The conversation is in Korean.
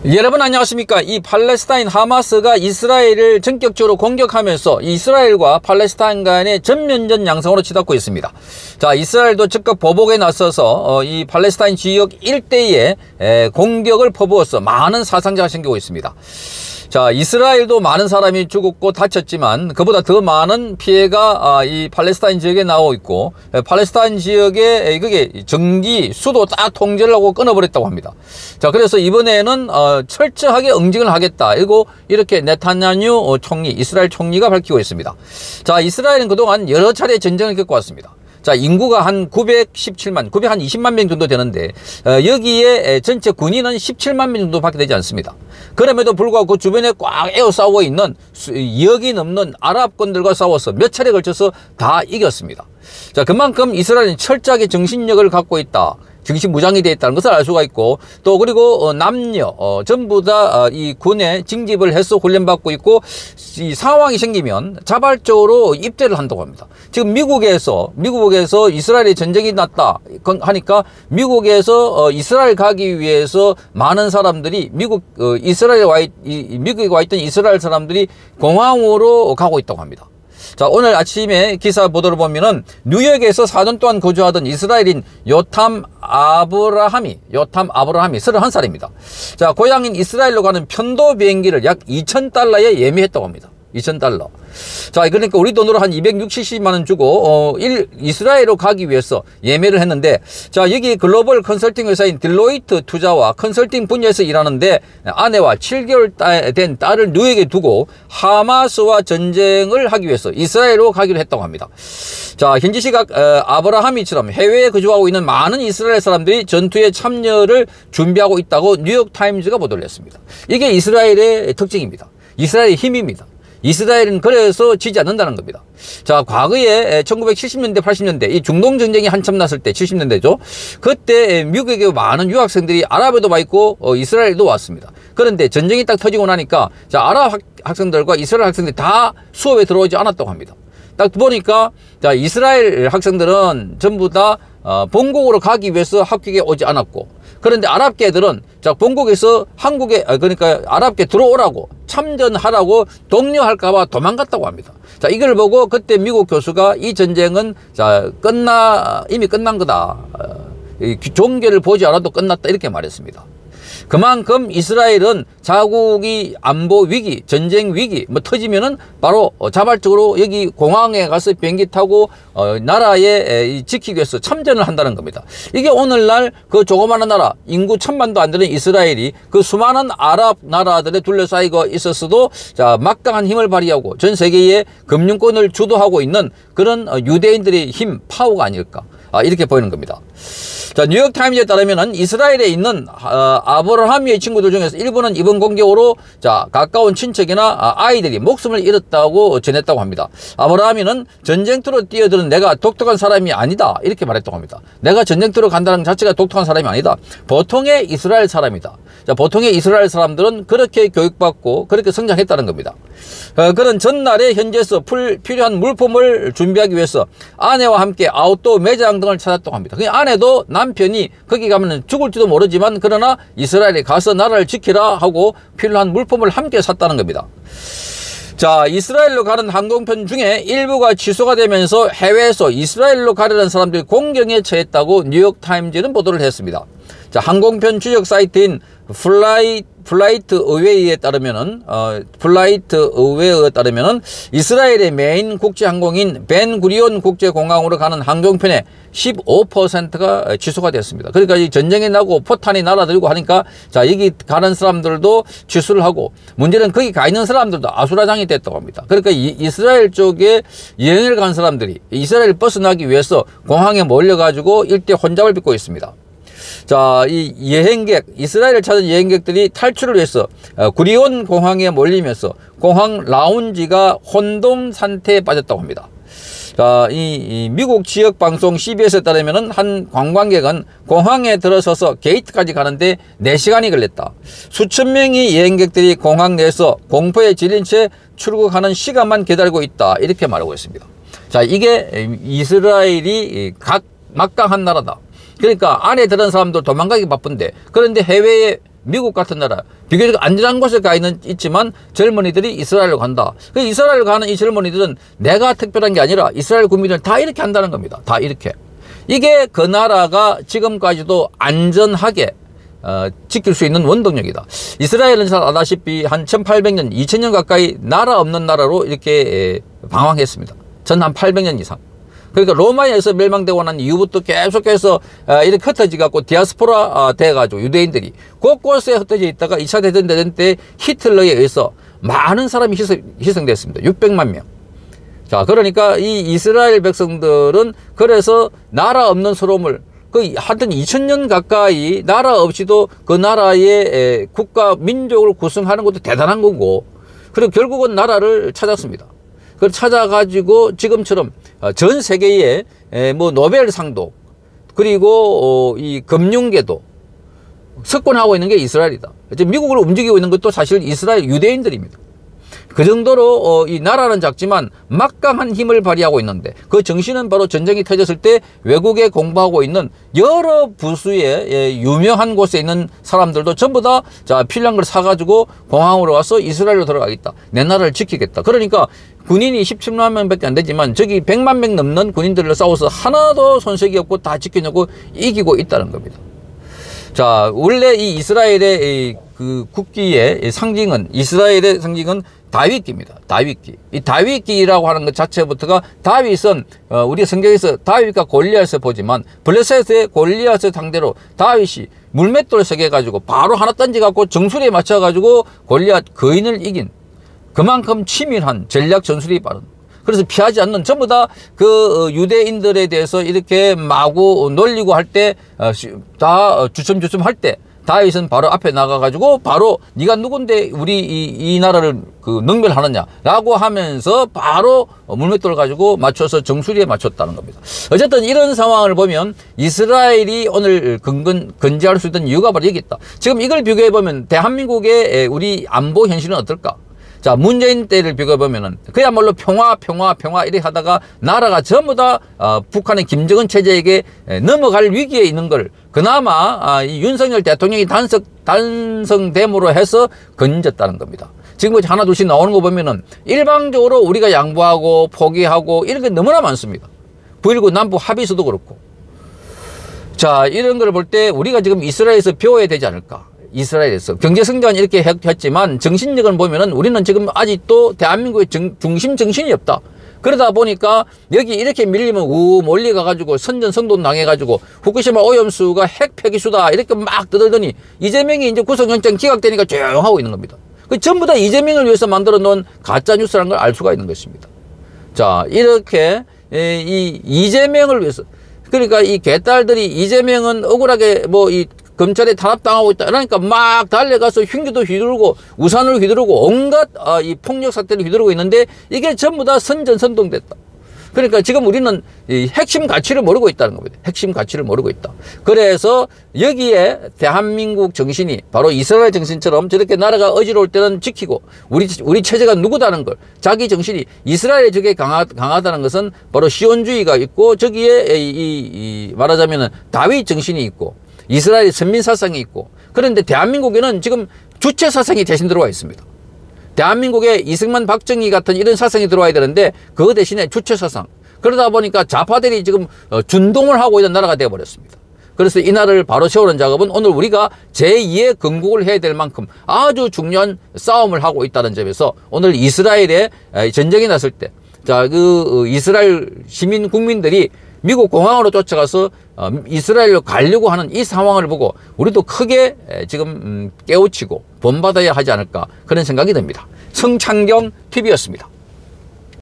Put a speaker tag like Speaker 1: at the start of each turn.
Speaker 1: 여러분 안녕하십니까. 이 팔레스타인 하마스가 이스라엘을 전격적으로 공격하면서 이스라엘과 팔레스타인 간의 전면전 양상으로 치닫고 있습니다. 자, 이스라엘도 즉각 보복에 나서서 이 팔레스타인 지역 일대에 공격을 퍼부어서 많은 사상자가 생기고 있습니다. 자, 이스라엘도 많은 사람이 죽었고 다쳤지만 그보다 더 많은 피해가 이 팔레스타인 지역에 나오고 있고, 팔레스타인 지역에 그게 전기, 수도 다 통제를 하고 끊어버렸다고 합니다. 자, 그래서 이번에는 철저하게 응징을 하겠다, 이거 이렇게 네타냐후 총리, 이스라엘 총리가 밝히고 있습니다. 자, 이스라엘은 그동안 여러 차례 전쟁을 겪어왔습니다. 자, 인구가 한 917만, 920만 명 정도 되는데, 여기에 전체 군인은 17만 명 정도밖에 되지 않습니다. 그럼에도 불구하고 그 주변에 꽉 에워싸워 있는 여기 넘는 아랍군들과 싸워서 몇 차례 걸쳐서 다 이겼습니다. 자, 그만큼 이스라엘은 철저하게 정신력을 갖고 있다, 정신무장이 되어 있다는 것을 알 수가 있고, 또 그리고 남녀 전부 다 이 군에 징집을 해서 훈련받고 있고, 이 상황이 생기면 자발적으로 입대를 한다고 합니다. 지금 미국에서 이스라엘에 전쟁이 났다 하니까 미국에서 이스라엘 가기 위해서 많은 사람들이 미국에 와 있던 이스라엘 사람들이 공항으로 가고 있다고 합니다. 자, 오늘 아침에 기사 보도를 보면은 뉴욕에서 4년 동안 거주하던 이스라엘인 요탐 아브라함이 31살입니다. 자, 고향인 이스라엘로 가는 편도 비행기를 약 2,000달러에 예매했다고 합니다. 2,000달러. 자, 그러니까 우리 돈으로 한 260만 원 주고 이스라엘로 가기 위해서 예매를 했는데, 자, 여기 글로벌 컨설팅 회사인 딜로이트 투자와 컨설팅 분야에서 일하는데 아내와 7개월 된 딸을 뉴욕에 두고 하마스와 전쟁을 하기 위해서 이스라엘로 가기로 했다고 합니다. 자, 현지 시각 아브라함이처럼 해외에 거주하고 있는 많은 이스라엘 사람들이 전투에 참여를 준비하고 있다고 뉴욕타임즈가 보도를 했습니다. 이게 이스라엘의 특징입니다. 이스라엘의 힘입니다. 이스라엘은 그래서 지지 않는다는 겁니다. 자, 과거에 1970년대, 80년대 이 중동 전쟁이 한참 났을 때, 70년대죠. 그때 미국에 많은 유학생들이 아랍에도 와 있고 이스라엘도 왔습니다. 그런데 전쟁이 딱 터지고 나니까 자, 아랍 학생들과 이스라엘 학생들이 다 수업에 들어오지 않았다고 합니다. 딱 보니까 자, 이스라엘 학생들은 전부 다 본국으로 가기 위해서 합격에 오지 않았고, 그런데 아랍계들은 자, 본국에서 한국에, 그러니까 아랍계 들어오라고, 참전하라고 독려할까봐 도망갔다고 합니다. 자, 이걸 보고 그때 미국 교수가 이 전쟁은 자, 이미 끝난 거다, 종교를 보지 않아도 끝났다, 이렇게 말했습니다. 그만큼 이스라엘은 자국이 안보 위기, 전쟁 위기 터지면은 바로 자발적으로 여기 공항에 가서 비행기 타고 나라에 지키기 위해서 참전을 한다는 겁니다. 이게 오늘날 그 조그마한 나라, 인구 1,000만도 안 되는 이스라엘이 그 수많은 아랍 나라들에 둘러싸이고 있었어도 자, 막강한 힘을 발휘하고 전 세계의 금융권을 주도하고 있는 그런 유대인들의 힘, 파워가 아닐까, 이렇게 보이는 겁니다. 자, 뉴욕타임즈에 따르면은 이스라엘에 있는 아브라함의 친구들 중에서 일부는 이번 공격으로 자, 가까운 친척이나 아이들이 목숨을 잃었다고 전했다고 합니다. 아브라함이는 전쟁터로 뛰어드는 내가 독특한 사람이 아니다, 이렇게 말했다고 합니다. 내가 전쟁터로 간다는 자체가 독특한 사람이 아니다. 보통의 이스라엘 사람이다. 자, 보통의 이스라엘 사람들은 그렇게 교육받고 그렇게 성장했다는 겁니다. 그런 전날에 현지에서 필요한 물품을 준비하기 위해서 아내와 함께 아웃도어 매장 등을 찾았다고 합니다. 그 아내도 남편이 거기 가면 죽을지도 모르지만 그러나 이스라엘에 가서 나라를 지키라 하고 필요한 물품을 함께 샀다는 겁니다. 자, 이스라엘로 가는 항공편 중에 일부가 취소가 되면서 해외에서 이스라엘로 가려는 사람들이 공경에 처했다고 뉴욕타임즈는 보도를 했습니다. 자, 항공편 추적 사이트인 플라이트 어웨이에 따르면은 이스라엘의 메인 국제 항공인 벤구리온 국제공항으로 가는 항공편의 15%가 취소가 됐습니다. 그러니까 이 전쟁이 나고 포탄이 날아들고 하니까 자, 여기 가는 사람들도 취소를 하고, 문제는 거기 가 있는 사람들도 아수라장이 됐다고 합니다. 그러니까 이스라엘 쪽에 여행을 간 사람들이 이스라엘을 벗어나기 위해서 공항에 몰려가지고 일대 혼잡을 빚고 있습니다. 자, 이 이스라엘을 찾은 여행객들이 탈출을 위해서 구리온 공항에 몰리면서 공항 라운지가 혼동 상태에 빠졌다고 합니다. 자, 이 미국 지역 방송 CBS에 따르면은 한 관광객은 공항에 들어서서 게이트까지 가는데 4시간이 걸렸다. 수천 명의 여행객들이 공항 내에서 공포에 질린 채 출국하는 시간만 기다리고 있다, 이렇게 말하고 있습니다. 자, 이게 이스라엘이 막강한 나라다. 그러니까 안에 들은 사람도 도망가기 바쁜데, 그런데 해외에 미국 같은 나라 비교적 안전한 곳에 있지만 젊은이들이 이스라엘로 간다. 그 이스라엘 가는 이 젊은이들은 내가 특별한 게 아니라 이스라엘 국민들 다 이렇게 한다는 겁니다. 다 이렇게. 이게 그 나라가 지금까지도 안전하게 지킬 수 있는 원동력이다. 이스라엘은 잘 아다시피 한 1800년, 2000년 가까이 나라 없는 나라로 이렇게 방황했습니다. 전 한 800년 이상. 그러니까 로마에서 멸망되고 난 이후부터 계속해서 이렇게 흩어져 갖고 디아스포라 돼가지고 유대인들이 곳곳에 흩어져 있다가 2차 대전 때 히틀러에 의해서 많은 사람이 희생됐습니다. 600만 명. 자, 그러니까 이 이스라엘 백성들은 그래서 나라 없는 서러움을 하여튼 2000년 가까이 나라 없이도 그 나라의 국가 민족을 구성하는 것도 대단한 거고, 그리고 결국은 나라를 찾았습니다. 그걸 찾아가지고 지금처럼 전 세계에 뭐 노벨상도 그리고 이 금융계도 석권하고 있는 게 이스라엘이다. 미국을 움직이고 있는 것도 사실 이스라엘 유대인들입니다. 그 정도로 이 나라는 작지만 막강한 힘을 발휘하고 있는데, 그 정신은 바로 전쟁이 터졌을 때 외국에 공부하고 있는 여러 부수의 유명한 곳에 있는 사람들도 전부 다 필요한 걸 사가지고 공항으로 와서 이스라엘로 들어가겠다. 내 나라를 지키겠다. 그러니까 군인이 17만 명밖에 안 되지만 저기 100만 명 넘는 군인들을 싸워서 하나도 손색이 없고 다 지켜내고 이기고 있다는 겁니다. 자, 원래 이 이스라엘의 그 국기의 상징은, 이스라엘의 상징은 다윗기입니다. 다윗기. 이 다윗기라고 하는 것 자체부터가, 다윗은 우리 성경에서 다윗과 골리앗을 보지만 블레셋의 골리앗을 상대로 다윗이 물맷돌을 새겨가지고 바로 하나 던져갖고 정수리에 맞춰가지고 골리앗 거인을 이긴, 그만큼 치밀한 전략 전술이 빠른, 그래서 피하지 않는, 전부 다 그 유대인들에 대해서 이렇게 마구 놀리고 할 때 다 주춤주춤 할 때 다윗은 바로 앞에 나가가지고 바로 네가 누군데 우리 이 나라를 능멸하느냐라고 하면서 바로 물맷돌을 가지고 맞춰서 정수리에 맞췄다는 겁니다. 어쨌든 이런 상황을 보면 이스라엘이 오늘 건재할 수 있는 이유가 바로 여기 있다. 지금 이걸 비교해 보면 대한민국의 우리 안보 현실은 어떨까? 자, 문재인 때를 비교해보면은 그야말로 평화 이렇게 하다가 나라가 전부 다 북한의 김정은 체제에게 넘어갈 위기에 있는 걸 그나마 이 윤석열 대통령이 단성됨으로 해서 건졌다는 겁니다. 지금 하나 둘씩 나오는 거 보면은 일방적으로 우리가 양보하고 포기하고 이런 게 너무나 많습니다. 9.19 남북 합의서도 그렇고. 자, 이런 걸 볼 때 우리가 지금 이스라엘에서 배워야 되지 않을까? 이스라엘에서 경제성장은 이렇게 했지만 정신력을 보면은 우리는 지금 아직도 대한민국의 중심 정신이 없다. 그러다 보니까 여기 이렇게 밀리면 몰려가가지고 선전성돈 당해가지고 후쿠시마 오염수가 핵 폐기수다 이렇게 막 떠들더니 이재명이 이제 구속영장 기각되니까 조용하고 있는 겁니다. 그 전부 다 이재명을 위해서 만들어 놓은 가짜뉴스라는 걸 알 수가 있는 것입니다. 자, 이렇게 이 이재명을 위해서, 그러니까 이 개딸들이 이재명은 억울하게 이 검찰에 탄압당하고 있다. 그러니까 막 달려가서 흉기도 휘두르고 우산을 휘두르고 온갖 이 폭력 사태를 휘두르고 있는데 이게 전부 다 선전선동됐다. 그러니까 지금 우리는 이 핵심 가치를 모르고 있다는 겁니다. 핵심 가치를 모르고 있다. 그래서 여기에 대한민국 정신이 바로 이스라엘 정신처럼 저렇게 나라가 어지러울 때는 지키고 우리 체제가 누구다는 걸, 자기 정신이 이스라엘의 적에 강하다는 것은 바로 시온주의가 있고 저기에 말하자면은 다윗 정신이 있고 이스라엘의 선민사상이 있고, 그런데 대한민국에는 지금 주체사상이 대신 들어와 있습니다. 대한민국에 이승만 박정희 같은 이런 사상이 들어와야 되는데 그 대신에 주체사상, 그러다 보니까 좌파들이 지금 준동을 하고 있는 나라가 되어버렸습니다. 그래서 이 나라를 바로 세우는 작업은 오늘 우리가 제2의 건국을 해야 될 만큼 아주 중요한 싸움을 하고 있다는 점에서 오늘 이스라엘에 전쟁이 났을 때, 자, 이스라엘 시민 국민들이 미국 공항으로 쫓아가서 이스라엘로 가려고 하는 이 상황을 보고 우리도 크게 지금 깨우치고 본받아야 하지 않을까, 그런 생각이 듭니다. 성창경 TV였습니다.